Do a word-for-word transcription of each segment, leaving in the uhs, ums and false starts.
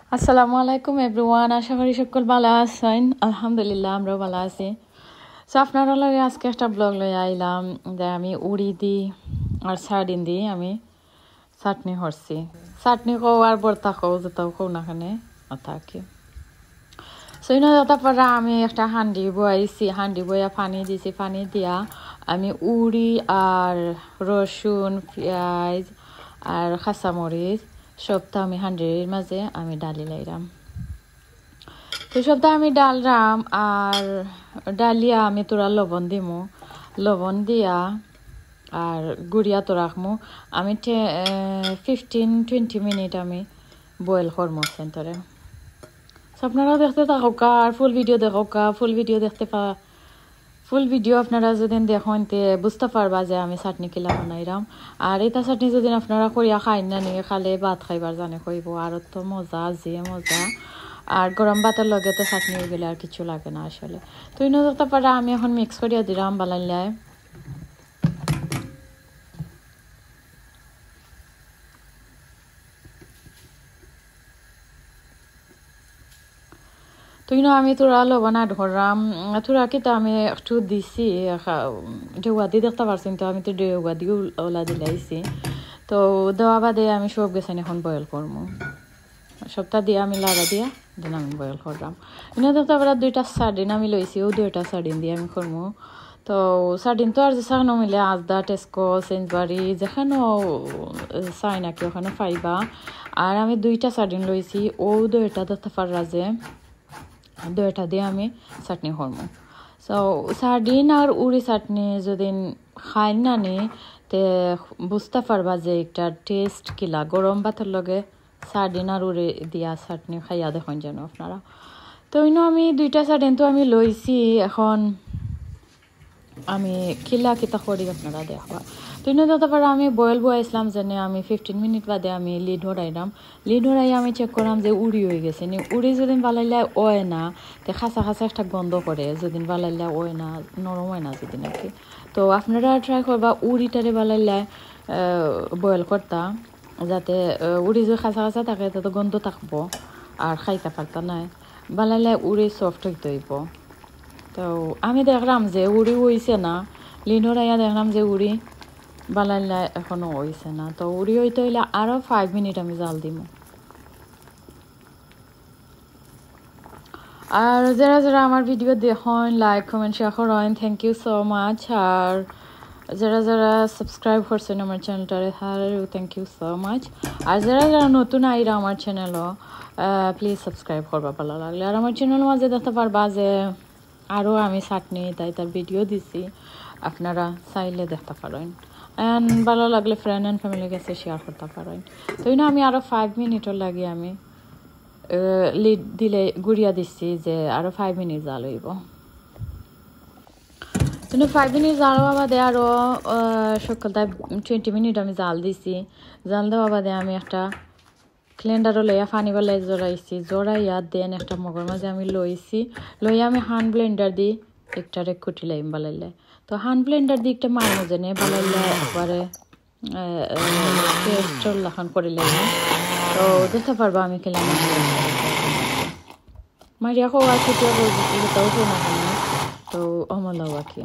আসসালামু আলাইকুম এভরিওয়ান, আশা করি সকল ভালো আছেন। আলহামদুলিল্লাহ আমরাও ভালো আছি। সো আপনারা লগে আজকে একটা ব্লগ লই আইলাম যে আমি উড়ি দি আর সার্ডিন দি আমি চাটনি করছি। চাটনি কও আর ভর্তা কও যেটাও কও না খানে থাকি। সো ইনো তারপরে আমি একটা হান্ডি বয়াইছি, হান্ডি বয়া পানি দিছি, পানি দিয়া আমি উড়ি আর রসুন পেঁয়াজ আর কাঁচামরিচ সবটা আমি হান্ডির মাঝে আমি ডালি লাইলাম। তো সবটা আমি ডালরাম আর ডালিয়া আমি তোরা লবণ দিমু, লবণ দিয়া আর গুড়িয়া তো রাখমু। আমি ফিফটিন টোয়েন্টি মিনিট আমি বয়েল করমু সেন্টারে। আপনারাও দেখতে থাকুকা আর ফুল ভিডিও দেখুকা। ফুল ভিডিও দেখতে পা ফুল ভিডিও আপনারা যদি দেখেন তে বুঝতে পারবা যে আমি চাটনি কিলা বানাইলাম। আর এটা চাটনি যদি আপনারা করিয়া খাই না নিয়ে খালে ভাত খাইবার জানে কইব আর তো মজা, যে মজা। আর গরম ভাতের লগে তো চাটনি হয়ে গেলে আর কিছু লাগে না আসলে। তো ইনো দেখতে পারা আমি এখন মিক্স করিয়া দিলাম বানাইলাই। তো ইনো আমি তোরা লবণ আড করলাম, তোরা কিন্তু আমি একটু দিছি ডেউয়া দিয়ে দেখতে পারছি, তো আমি তো ডেউয়া দিয়ে ওলা দিলাইছি। তো দেওয়া বাদে আমি সব গেছেন এখন বয়েল করবো। সবটা দিয়ে আমি লাড়া দিয়া দিন আমি বয়েল করলাম। ইনো দেখতে পারা দুইটা সার্ডিন আমি লইছি, ও দুইটা সার্ডিন দিয়ে আমি করবো। তো সার্ডিন তো আর যেখানে মিলে আজদা টেস্কো সেন্সবারি যেখানেও চাই নাকি ওখানে পাইবা। আর আমি দুইটা সার্ডিন লইছি, ও দুইটা দেখতে পারা যে দুইটা দিয়ে আমি চাটনি করবো। সো সার্ডিন আর উড়ি চাটনি যদি খাই না নি তে বুঝতে পারবা যে একটা টেস্ট কিলা। গরম ভাতের লগে সার্ডিন আর উড়ি দিয়া চাটনি খাইয়া দেখুন যেন আপনারা। তো ইনো আমি দুইটা সার্ডিন তো আমি লইছি, এখন আমি কিলা কিতা করি আপনারা দেখবা। তো ইনো দিতে পারে আমি বয়েল বয়াইছিলাম যেন আমি ফিফটিন মিনিট বাদে আমি লিড হরাইলাম। লিড হরাই আমি চেক করলাম যে উড়ি হয়ে গেছে নি। উড়ি যেদিন বালাইলে ওয় না তে খাঁচা খাঁচা একটা গন্ধ করে, যেদিন বালাইলে ওয় না নরম হয় না যেদিন আর কি। তো আপনারা ট্রাই করবা উড়িটারে বালাইলে বয়েল করতা, যাতে উড়ি যে খাঁচা খাঁচা থাকে তাতে গন্ধ থাকবো আর খাইতে পারতা নাই। বালাইলে উড়ি সফট হইতে হইব। তো আমি দেখলাম যে উড়ি হইছে না, লিনরাইয়া দেখলাম যে উড়ি বালাইলা এখনো হইছে না। তো উড়ি হইতে হইলে আরো ফাইভ মিনিট আমি জাল দিব। আর যারা যারা আমার ভিডিও দেখুন লাইক কমেন্ট শেয়ার করেন, থ্যাংক ইউ সো মাচ। আর যারা যারা সাবস্ক্রাইব করছেন আমার চ্যানেলটারে তাদেরও থ্যাংক ইউ সো মাচ। আর যারা যারা নতুন আইরা আমার চ্যানেলও প্লিজ সাবস্ক্রাইব করবা ভালো লাগলে। আর আমার চ্যানেল মাঝে দেখতে পারবা যে আরও আমি চাটনি তাই তার ভিডিও দিছি, আপনারা চাইলে দেখতে পারেন। অ্যান্ড ভালো লাগলে ফ্রেন্ড অ্যান্ড ফ্যামিলির কাছে শেয়ার করতে পারেন। তো না আমি আরও ফাইভ মিনিটর লাগে আমি লিড দিলে গুড়িয়া দিচ্ছি যে আরও ফাইভ মিনিট জাল হইব। কিন্তু ফাইভ মিনিট জাল হওয়া বাদে আরও সকালটা টোয়েন্টি মিনিট আমি জাল দিছি। জাল দেওয়া বাদে আমি একটা ক্লেন্ডারও লইয়া পানি বেলায় জড়াইছি, জড়াইয়া দেন একটা মগর মাঝে আমি লইছি, লইয়া আমি হ্যান্ড ব্লেন্ডার দিই একটারে কুটি লাইম বালাইলে। তো হ্যান্ড ব্লেন্ডার দিয়ে একটা মার মজে নেই বালাইলে একবারে পেস্টর লাখান করে লাইম। তো দেখতে পারবা আমি খেলাম মারিয়া খোয়া ছুটিয়া করছি তাও শোনা কেন। তো অমলাও আঁকি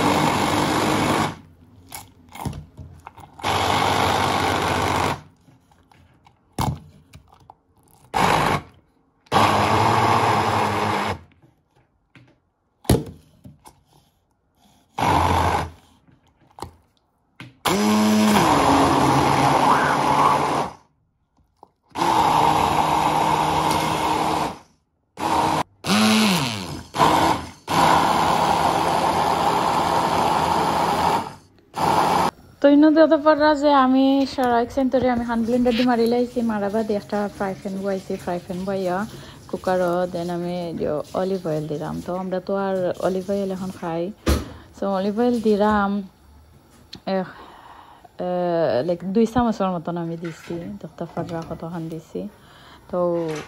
তো ইনো দিতে পারা যে আমি সারা এক সেন্টারে আমি হ্যান্ড ব্লেন্ডার দিয়ে মারি লাইছি, মারা বাদে একটা ফ্রাই প্যান বয়াইছি, ফ্রাই প্যান বইয়া কুকারও দেন আমি অলিভ অয়েল দিলাম। তো আমরা তো আর অলিভ অয়েল এখন খাই, সো অলিভ অয়েল দিলাম লাইক দুই চামচের মতন আমি দিছি, দেখতে পারা কতখান দিছি। তো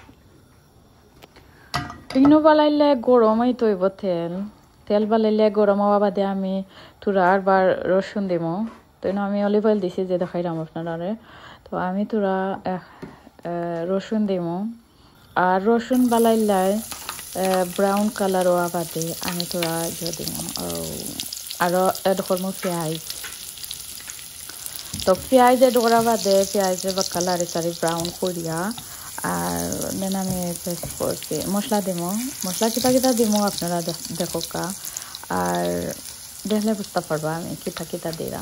ইনো বালাইলে গরমই তৈব তেল, তেল বালাইলে গরম হওয়া বাদে আমি তুরা আরবার রসুন দিমো। তো আমি অলিভ অয়েল দিছি যে দেখাইলাম আপনারা। তো আমি তোরা রসুন দিমো, আর রসুন বালাইলাই ব্রাউন কালার হওয়া বাদে আমি তোরা ইয়ে দিব আরও এড করবো পেঁয়াজ তো পেঁয়াজ এড করা বাদে পেঁয়াজের বা কালারে সারি ব্রাউন করিয়া আর দেন আমি পেস্ট করছি মশলা দিব মশলা কিতা কিতা দিব আপনারা দেখো কা আর দেখলে বুঝতে পারবা আমি কিতা কিতা দিলাম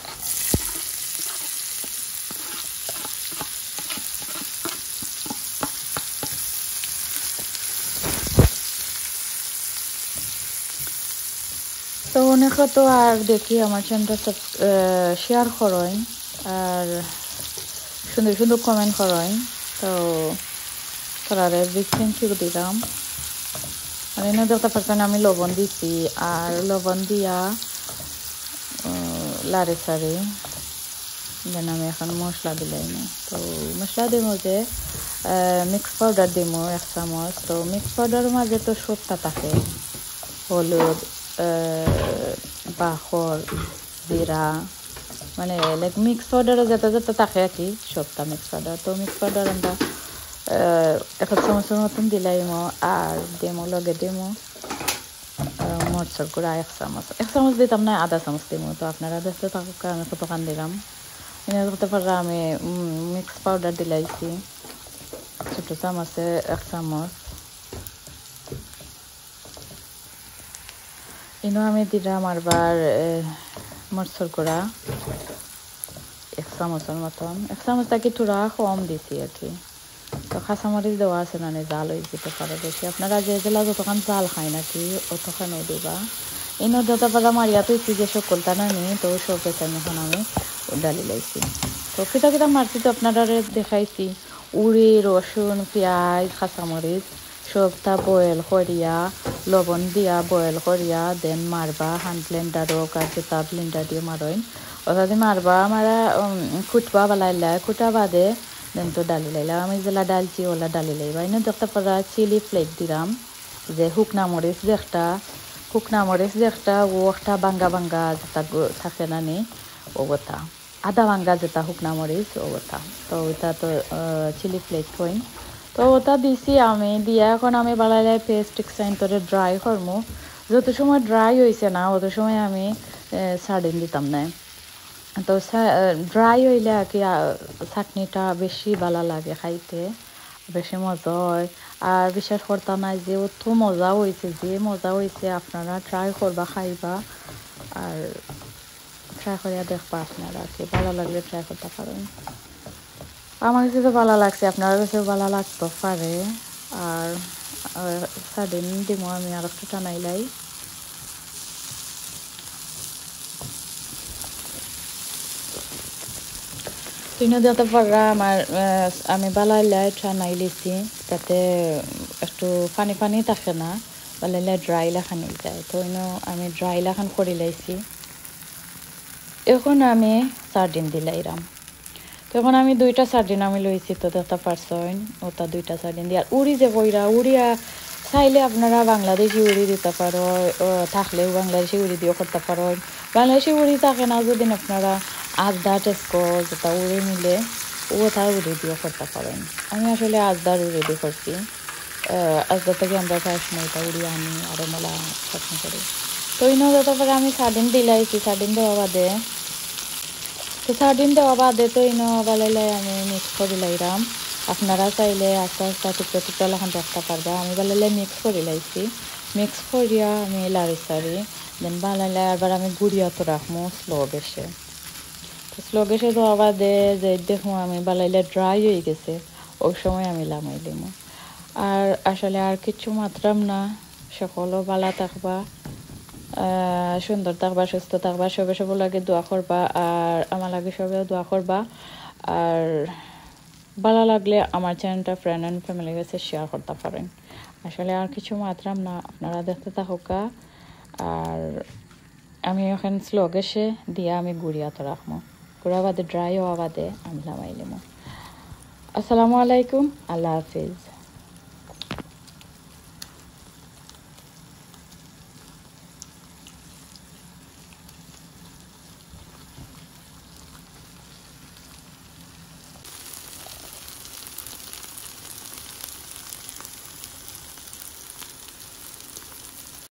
তো অনেক তো আর দেখি আমার চ্যানেলটা সব শেয়ার করেন আর সুন্দর সুন্দর কমেন্ট করেন তো তারারে বিগ থ্যাংক ইউ দিলাম আর এনে দেখতে পারছেন আমি লবণ দিছি আর লবণ দিয়া লাড়ে সারে দেন আমি এখন মশলা দিলাই না তো মশলা দিব যে মিক্স পাউডার দিব এক চামচ তো মিক্স পাউডারের মাঝে তো সবটা থাকে হলুদ বাখর জিরা মানে লাইক মিক্স পাউডারে যেটা যেটা থাকে আর কি সবটা মিক্স পাউডার তো মিক্স পাউডার আমরা এক চামচের মতন দিলাইমো আর দিমো লগে দিমো মরচর গুঁড়া এক চামচ এক চামচ দিতাম না আধা চামচ দিমো তো আপনারা দেখতে থাকুক আমি কতখান দিলাম এনে করতে পারলে আমি মিক্স পাউডার দিলাইছি ছোটো চামচে এক চামচ ইনো আমি দিলাম আরবার মরচর গুঁড়া এক চামচের মতন এক চামচ থাকি থোড়া কম দিছি আর কি তো কাঁচামরিচ দেওয়া আছে না জাল হয়ে যেতে পারে বেশি আপনারা যে জেলা যতক্ষণ জাল খায় নাকি অতখানও দিবা ইনো যত পারা মারিয়া তুইছি যে সকলটা নানি তো সব পেছান এখন আমি ডালি লাইছি তো কিতা কিতা মারছি তো আপনারা দেখাইছি উড়ি রসুন পেঁয়াজ কাঁচামরিচ সবটা বয়েল করিয়া লবণ দিয়া বয়েল করিয়া দেন মারবা হ্যান্ড ব্লেন্ডার হোক আর যেটা ব্লেন্ডার দিয়ে মারেন ওটা দিয়ে মারবা মারা কুটবা বালাইলা কুটা বাদে দেন তো ডালি লাইলাম আমি যেলা ডালছি ওলা ডালি লাইবা এনে দেখতে পারা চিলি ফ্লেক দিলাম যে শুকনা মরিচ যে একটা শুকনা মরিচ যে একটা ও একটা বাঙ্গা বাঙ্গা যেটা থাকে না নি ওটা আধা বাঙ্গা যেটা শুকনা মরিচ ওটা তো ওইটা তো চিলি ফ্লেক হইন তো ওটা দিছি আমি দিয়া এখন আমি বালাইলাই পেস্ট সাইন করে ড্রাই করবো যত সময় ড্রাই হয়েছে না অত সময় আমি সার্ডিন দিতাম না তো ড্রাই হইলে আর কি চাটনিটা বেশি ভালো লাগে খাইতে বেশি মজা হয় আর বিশ্বাস করতাম না যে অত মজা হয়েছে যে মজা হয়েছে আপনারা ট্রাই করবা খাইবা আর ট্রাই করিয়া দেখবা আপনারা কি ভালো লাগলে ট্রাই করতে পারেন আমার কাছে তো ভালো লাগছে আপনার কাছেও ভালো লাগতে পারে আর সার্ডিন দিব আমি আর একটু টানাইলাই তিনও দিতে পারা আমার আমি বালাইলাই টানাই লিছি তাতে একটু পানি পানি থাকে না বালাইলাই ড্রাই লাখান যায় তো ইনো আমি ড্রাই লাখান করে লাইছি এখন আমি সার্ডিন দিলাইরাম তখন আমি দুইটা সার্ডিন আমি লইছি তো দেখতে পারছেন ওটা দুইটা সার্ডিন দিয়ে আর উড়ি যে কইরা উড়িয়া চাইলে আপনারা বাংলাদেশি উড়ি দিতে পারো থাকলেও বাংলাদেশি উড়ি দিয়েও করতে পারো বাংলাদেশি উড়ি থাকে না যদি আপনারা আজদা টেস্কো যেটা উড়ে মিলে ওটা উড়ি দিয়েও করতে পারেন আমি আসলে আজদার উড়ি দিয়ে করছি আজদা থেকে আমরা প্রায় সময়টা উড়ি আনি আরও মেলা চাটনি করি তো ইনো যেতে পারে আমি সার্ডিন দিলাইছি সার্ডিন দেওয়া বাদে তো সার্ডিন দেওয়া বাদে তো ইনো বালাইলাই আমি মিক্স করে লাইলাম আপনারা চাইলে আস্তে আস্তে টুকরো টুকরো লাখান রাখতে পারবা আমি বালাইলাই মিক্স করে লাইছি মিক্স করিয়া আমি লাড়ি সারি দেন বালাইলাই আবার আমি গুড়িয়া তো রাখবো স্লো গ্যাসে তো স্লো গ্যাসে দেওয়া বাদে যে দেখো আমি বালাইলাই ড্রাই হয়ে গেছে ওই সময় আমি লামাই দিম আর আসলে আর কিছু মাত্রাম না সকলও ভালো থাকবা সুন্দর থাকবা সুস্থ থাকবা সবে সব লাগে দোয়া করবা আর আমার লাগে সবে দোয়া করবা আর ভালো লাগলে আমার চ্যানেলটা ফ্রেন্ড অ্যান্ড ফ্যামিলির কাছে শেয়ার করতে পারেন আসলে আর কিছু মাত্রাম না আপনারা দেখতে থাকুকা আর আমি ওখানে স্লো গ্যাসে দিয়ে আমি গুড়িয়া তো রাখবো গুঁড়া বাদে ড্রাই হওয়া বাদে আমি নামাই নেব আসসালামু আলাইকুম আল্লাহ হাফিজ